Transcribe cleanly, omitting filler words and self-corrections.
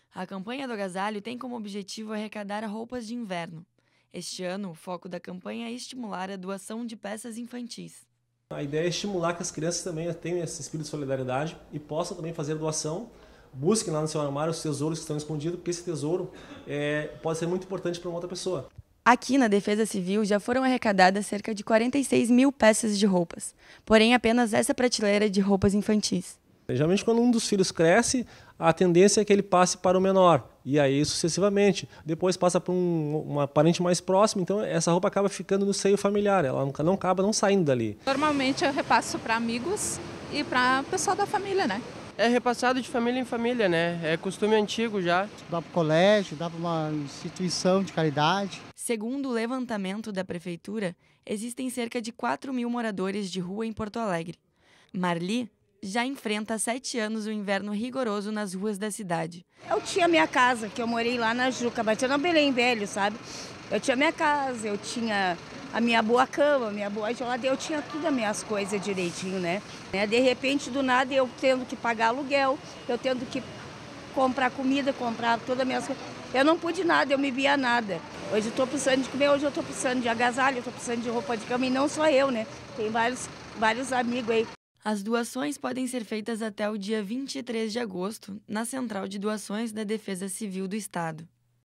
A campanha do agasalho tem como objetivo arrecadar roupas de inverno. Este ano, o foco da campanha é estimular a doação de peças infantis. A ideia é estimular que as crianças também tenham esse espírito de solidariedade e possam também fazer doação. Busquem lá no seu armário os tesouros que estão escondidos, porque esse tesouro pode ser muito importante para uma outra pessoa. Aqui na Defesa Civil já foram arrecadadas cerca de 46 mil peças de roupas, porém apenas essa prateleira de roupas infantis. Geralmente quando um dos filhos cresce, a tendência é que ele passe para o menor, e aí sucessivamente. Depois passa para uma parente mais próxima, então essa roupa acaba ficando no seio familiar, ela não acaba não saindo dali. Normalmente eu repasso para amigos e para o pessoal da família, né? É repassado de família em família, né? É costume antigo já. Dá para o colégio, dá para uma instituição de caridade. Segundo o levantamento da Prefeitura, existem cerca de 4 mil moradores de rua em Porto Alegre. Marli já enfrenta há 7 anos o inverno rigoroso nas ruas da cidade. Eu tinha minha casa, que eu morei lá na Juca, batendo no Belém Velho, sabe? Eu tinha minha casa, eu tinha a minha boa cama, a minha boa geladeira, eu tinha tudo as minhas coisas direitinho, né? De repente, do nada, eu tendo que pagar aluguel, eu tendo que comprar comida, comprar todas as minhas coisas. Eu não pude nada, eu me via nada. Hoje eu estou precisando de comer, hoje eu estou precisando de agasalho, eu estou precisando de roupa de cama, e não só eu, né? Tem vários amigos aí. As doações podem ser feitas até o dia 23 de agosto, na Central de Doações da Defesa Civil do Estado.